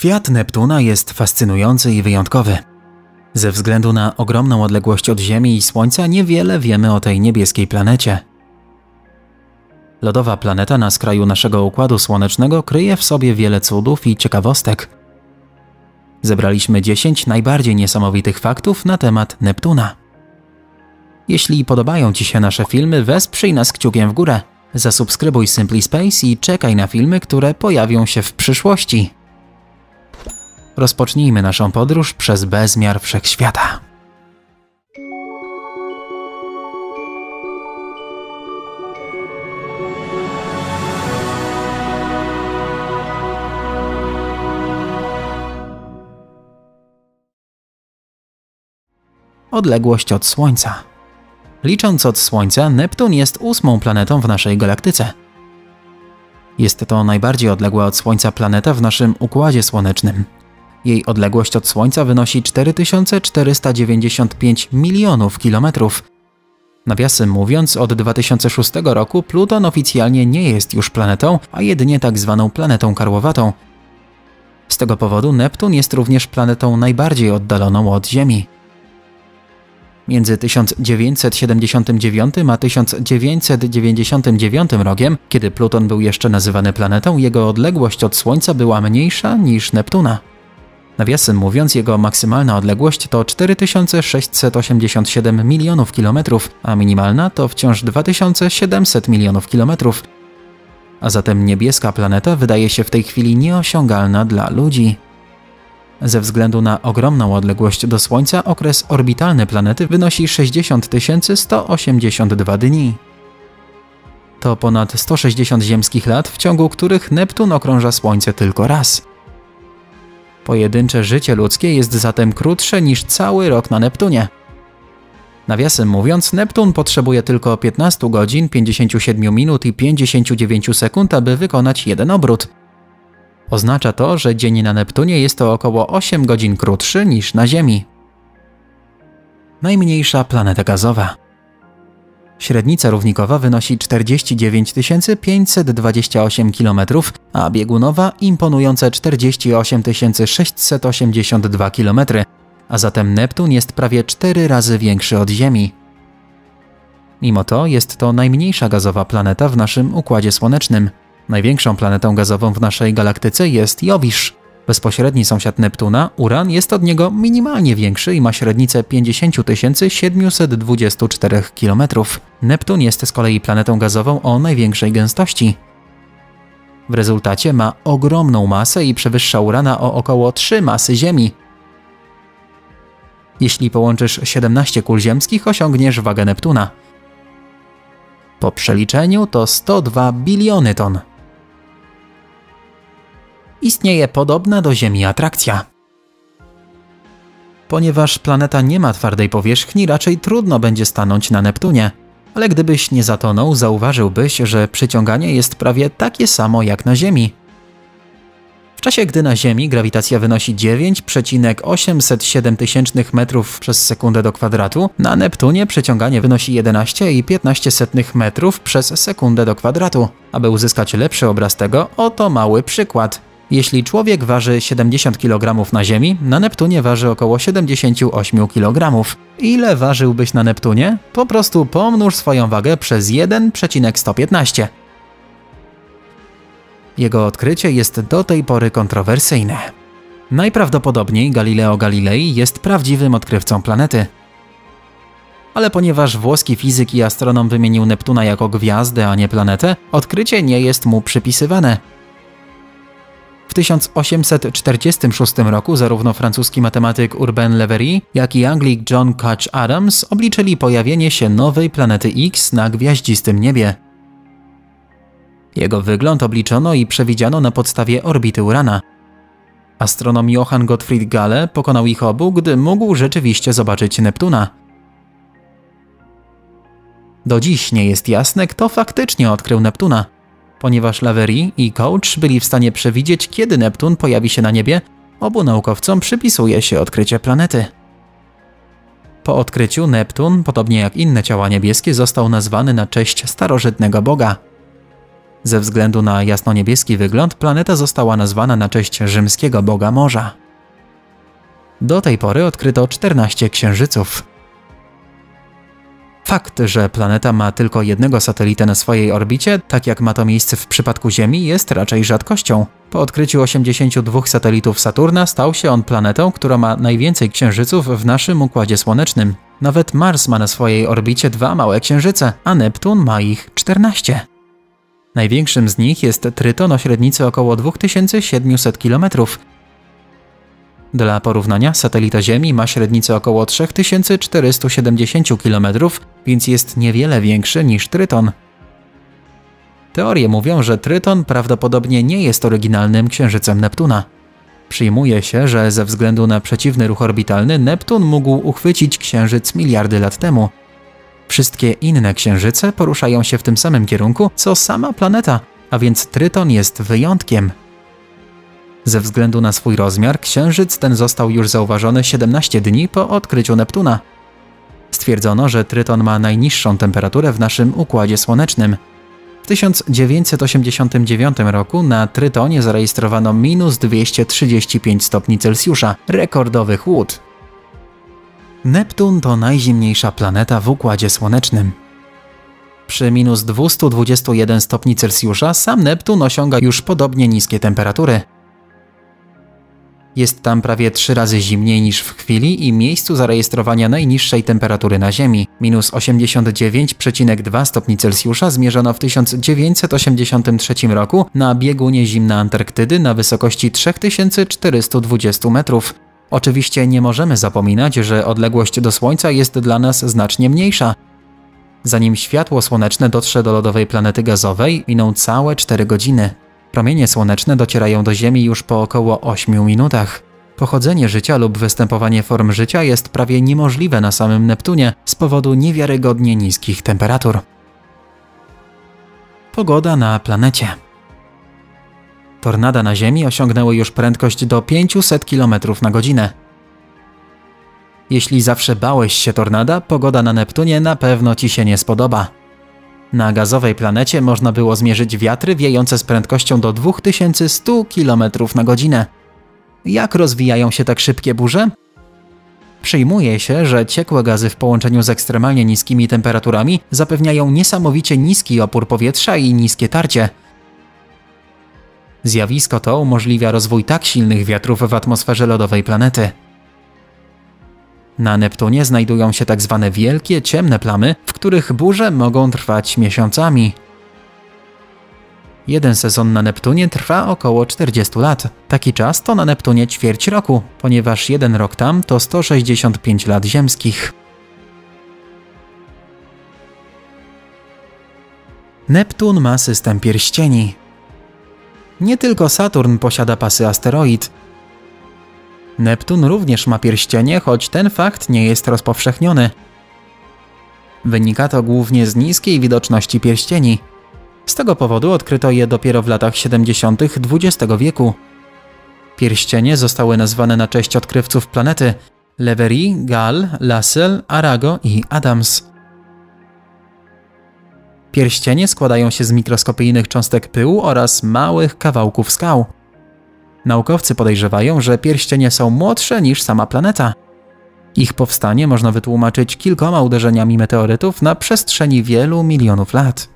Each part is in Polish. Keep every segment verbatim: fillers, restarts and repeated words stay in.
Świat Neptuna jest fascynujący i wyjątkowy. Ze względu na ogromną odległość od Ziemi i Słońca niewiele wiemy o tej niebieskiej planecie. Lodowa planeta na skraju naszego Układu Słonecznego kryje w sobie wiele cudów i ciekawostek. Zebraliśmy dziesięć najbardziej niesamowitych faktów na temat Neptuna. Jeśli podobają Ci się nasze filmy, wesprzyj nas kciukiem w górę, zasubskrybuj Simply Space i czekaj na filmy, które pojawią się w przyszłości. Rozpocznijmy naszą podróż przez bezmiar wszechświata. Odległość od Słońca. Licząc od Słońca, Neptun jest ósmą planetą w naszej galaktyce. Jest to najbardziej odległa od Słońca planeta w naszym Układzie Słonecznym. Jej odległość od Słońca wynosi cztery tysiące czterysta dziewięćdziesiąt pięć milionów kilometrów. Nawiasem mówiąc, od dwa tysiące szóstego roku Pluton oficjalnie nie jest już planetą, a jedynie tak zwaną planetą karłowatą. Z tego powodu Neptun jest również planetą najbardziej oddaloną od Ziemi. Między tysiąc dziewięćset siedemdziesiątym dziewiątym a tysiąc dziewięćset dziewięćdziesiątym dziewiątym rokiem, kiedy Pluton był jeszcze nazywany planetą, jego odległość od Słońca była mniejsza niż Neptuna. Nawiasem mówiąc, jego maksymalna odległość to cztery tysiące sześćset osiemdziesiąt siedem milionów kilometrów, a minimalna to wciąż dwa tysiące siedemset milionów kilometrów. A zatem niebieska planeta wydaje się w tej chwili nieosiągalna dla ludzi. Ze względu na ogromną odległość do Słońca okres orbitalny planety wynosi sześćdziesiąt tysięcy sto osiemdziesiąt dwa dni. To ponad sto sześćdziesiąt ziemskich lat, w ciągu których Neptun okrąża Słońce tylko raz. Pojedyncze życie ludzkie jest zatem krótsze niż cały rok na Neptunie. Nawiasem mówiąc, Neptun potrzebuje tylko piętnaście godzin, pięćdziesiąt siedem minut i pięćdziesiąt dziewięć sekund, aby wykonać jeden obrót. Oznacza to, że dzień na Neptunie jest to około osiem godzin krótszy niż na Ziemi. Najmniejsza planeta gazowa. Średnica równikowa wynosi czterdzieści dziewięć tysięcy pięćset dwadzieścia osiem kilometrów, a biegunowa imponujące czterdzieści osiem tysięcy sześćset osiemdziesiąt dwa kilometry, a zatem Neptun jest prawie cztery razy większy od Ziemi. Mimo to jest to najmniejsza gazowa planeta w naszym Układzie Słonecznym. Największą planetą gazową w naszej galaktyce jest Jowisz. Bezpośredni sąsiad Neptuna, Uran, jest od niego minimalnie większy i ma średnicę pięćdziesiąt tysięcy siedemset dwadzieścia cztery kilometrów. Neptun jest z kolei planetą gazową o największej gęstości. W rezultacie ma ogromną masę i przewyższa Urana o około trzy masy Ziemi. Jeśli połączysz siedemnaście kul ziemskich, osiągniesz wagę Neptuna. Po przeliczeniu to sto dwa biliony ton. Istnieje podobna do Ziemi atrakcja. Ponieważ planeta nie ma twardej powierzchni, raczej trudno będzie stanąć na Neptunie. Ale gdybyś nie zatonął, zauważyłbyś, że przyciąganie jest prawie takie samo jak na Ziemi. W czasie gdy na Ziemi grawitacja wynosi dziewięć przecinek osiemset siedem tysięcznych metrów przez sekundę do kwadratu, na Neptunie przyciąganie wynosi jedenaście przecinek piętnaście metrów przez sekundę do kwadratu. Aby uzyskać lepszy obraz tego, oto mały przykład. Jeśli człowiek waży siedemdziesiąt kilogramów na Ziemi, na Neptunie waży około siedemdziesiąt osiem kilogramów. Ile ważyłbyś na Neptunie? Po prostu pomnóż swoją wagę przez jeden przecinek sto piętnaście. Jego odkrycie jest do tej pory kontrowersyjne. Najprawdopodobniej Galileo Galilei jest prawdziwym odkrywcą planety. Ale ponieważ włoski fizyk i astronom wymienił Neptuna jako gwiazdę, a nie planetę, odkrycie nie jest mu przypisywane. W tysiąc osiemset czterdziestym szóstym roku zarówno francuski matematyk Urbain Le Verrier, jak i Anglik John Couch Adams obliczyli pojawienie się nowej planety X na gwiaździstym niebie. Jego wygląd obliczono i przewidziano na podstawie orbity Urana. Astronom Johann Gottfried Galle pokonał ich obu, gdy mógł rzeczywiście zobaczyć Neptuna. Do dziś nie jest jasne, kto faktycznie odkrył Neptuna. Ponieważ Le Verrier i Couch byli w stanie przewidzieć, kiedy Neptun pojawi się na niebie, obu naukowcom przypisuje się odkrycie planety. Po odkryciu Neptun, podobnie jak inne ciała niebieskie, został nazwany na cześć starożytnego boga. Ze względu na jasno-niebieski wygląd planeta została nazwana na cześć rzymskiego boga morza. Do tej pory odkryto czternaście księżyców. Fakt, że planeta ma tylko jednego satelitę na swojej orbicie, tak jak ma to miejsce w przypadku Ziemi, jest raczej rzadkością. Po odkryciu osiemdziesięciu dwóch satelitów Saturna stał się on planetą, która ma najwięcej księżyców w naszym Układzie Słonecznym. Nawet Mars ma na swojej orbicie dwa małe księżyce, a Neptun ma ich czternaście. Największym z nich jest Tryton o średnicy około dwa tysiące siedemset kilometrów. Dla porównania, satelita Ziemi ma średnicę około trzy tysiące czterysta siedemdziesiąt kilometrów, więc jest niewiele większy niż Tryton. Teorie mówią, że Tryton prawdopodobnie nie jest oryginalnym księżycem Neptuna. Przyjmuje się, że ze względu na przeciwny ruch orbitalny Neptun mógł uchwycić księżyc miliardy lat temu. Wszystkie inne księżyce poruszają się w tym samym kierunku, co sama planeta, a więc Tryton jest wyjątkiem. Ze względu na swój rozmiar, księżyc ten został już zauważony siedemnaście dni po odkryciu Neptuna. Stwierdzono, że Tryton ma najniższą temperaturę w naszym Układzie Słonecznym. W tysiąc dziewięćset osiemdziesiątym dziewiątym roku na Trytonie zarejestrowano minus dwieście trzydzieści pięć stopni Celsjusza, rekordowy chłód. Neptun to najzimniejsza planeta w Układzie Słonecznym. Przy minus dwieście dwadzieścia jeden stopni Celsjusza sam Neptun osiąga już podobnie niskie temperatury. Jest tam prawie trzy razy zimniej niż w chwili i miejscu zarejestrowania najniższej temperatury na Ziemi. Minus osiemdziesiąt dziewięć przecinek dwa stopni Celsjusza zmierzono w tysiąc dziewięćset osiemdziesiątym trzecim roku na biegunie zimna Antarktydy na wysokości trzy tysiące czterysta dwadzieścia metrów. Oczywiście nie możemy zapominać, że odległość do Słońca jest dla nas znacznie mniejsza. Zanim światło słoneczne dotrze do lodowej planety gazowej, miną całe cztery godziny. Promienie słoneczne docierają do Ziemi już po około ośmiu minutach. Pochodzenie życia lub występowanie form życia jest prawie niemożliwe na samym Neptunie z powodu niewiarygodnie niskich temperatur. Pogoda na planecie. Tornada na Ziemi osiągnęły już prędkość do pięciuset kilometrów na godzinę. Jeśli zawsze bałeś się tornada, pogoda na Neptunie na pewno Ci się nie spodoba. Na gazowej planecie można było zmierzyć wiatry wiejące z prędkością do dwa tysiące sto kilometrów na godzinę. Jak rozwijają się tak szybkie burze? Przyjmuje się, że ciekłe gazy w połączeniu z ekstremalnie niskimi temperaturami zapewniają niesamowicie niski opór powietrza i niskie tarcie. Zjawisko to umożliwia rozwój tak silnych wiatrów w atmosferze lodowej planety. Na Neptunie znajdują się tak zwane wielkie, ciemne plamy, w których burze mogą trwać miesiącami. Jeden sezon na Neptunie trwa około czterdziestu lat. Taki czas to na Neptunie ćwierć roku, ponieważ jeden rok tam to sto sześćdziesiąt pięć lat ziemskich. Neptun ma system pierścieni. Nie tylko Saturn posiada pasy asteroid. Neptun również ma pierścienie, choć ten fakt nie jest rozpowszechniony. Wynika to głównie z niskiej widoczności pierścieni. Z tego powodu odkryto je dopiero w latach siedemdziesiątych dwudziestego wieku. Pierścienie zostały nazwane na cześć odkrywców planety Leverrier, Gall, Lassell, Arago i Adams. Pierścienie składają się z mikroskopijnych cząstek pyłu oraz małych kawałków skał. Naukowcy podejrzewają, że pierścienie są młodsze niż sama planeta. Ich powstanie można wytłumaczyć kilkoma uderzeniami meteorytów na przestrzeni wielu milionów lat.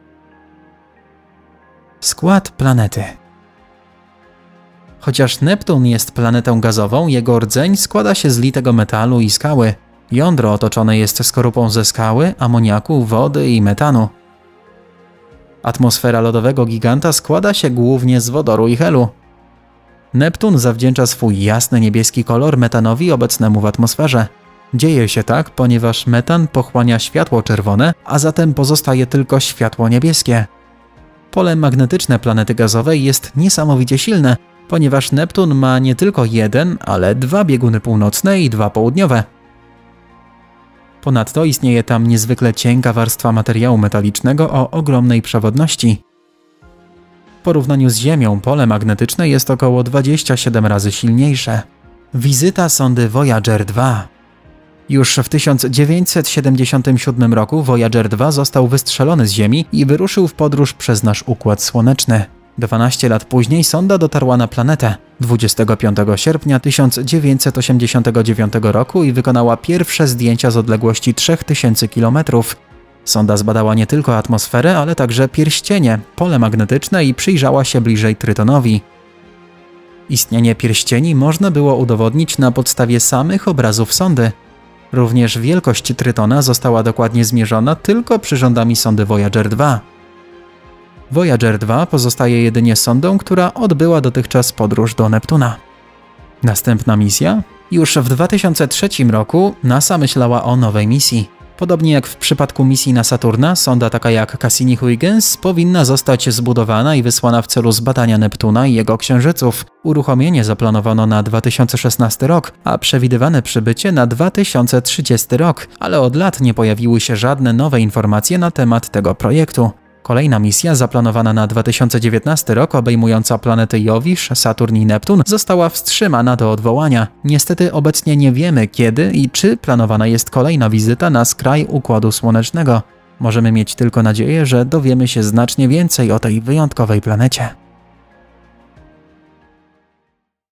Skład planety. Chociaż Neptun jest planetą gazową, jego rdzeń składa się z litego metalu i skały. Jądro otoczone jest skorupą ze skały, amoniaku, wody i metanu. Atmosfera lodowego giganta składa się głównie z wodoru i helu. Neptun zawdzięcza swój jasny niebieski kolor metanowi obecnemu w atmosferze. Dzieje się tak, ponieważ metan pochłania światło czerwone, a zatem pozostaje tylko światło niebieskie. Pole magnetyczne planety gazowej jest niesamowicie silne, ponieważ Neptun ma nie tylko jeden, ale dwa bieguny północne i dwa południowe. Ponadto istnieje tam niezwykle cienka warstwa materiału metalicznego o ogromnej przewodności. W porównaniu z Ziemią pole magnetyczne jest około dwadzieścia siedem razy silniejsze. Wizyta sondy Voyager dwa. Już w tysiąc dziewięćset siedemdziesiątym siódmym roku Voyager dwa został wystrzelony z Ziemi i wyruszył w podróż przez nasz Układ Słoneczny. dwanaście lat później sonda dotarła na planetę dwudziestego piątego sierpnia tysiąc dziewięćset osiemdziesiątego dziewiątego roku i wykonała pierwsze zdjęcia z odległości trzech tysięcy kilometrów. Sonda zbadała nie tylko atmosferę, ale także pierścienie, pole magnetyczne i przyjrzała się bliżej Trytonowi. Istnienie pierścieni można było udowodnić na podstawie samych obrazów sondy. Również wielkość Trytona została dokładnie zmierzona tylko przyrządami sondy Voyager dwa. Voyager dwa pozostaje jedynie sondą, która odbyła dotychczas podróż do Neptuna. Następna misja? Już w dwa tysiące trzecim roku NASA myślała o nowej misji. Podobnie jak w przypadku misji na Saturna, sonda taka jak Cassini-Huygens powinna zostać zbudowana i wysłana w celu zbadania Neptuna i jego księżyców. Uruchomienie zaplanowano na dwa tysiące szesnasty rok, a przewidywane przybycie na dwa tysiące trzydziesty rok, ale od lat nie pojawiły się żadne nowe informacje na temat tego projektu. Kolejna misja, zaplanowana na dwa tysiące dziewiętnasty rok, obejmująca planety Jowisz, Saturn i Neptun, została wstrzymana do odwołania. Niestety obecnie nie wiemy, kiedy i czy planowana jest kolejna wizyta na skraj Układu Słonecznego. Możemy mieć tylko nadzieję, że dowiemy się znacznie więcej o tej wyjątkowej planecie.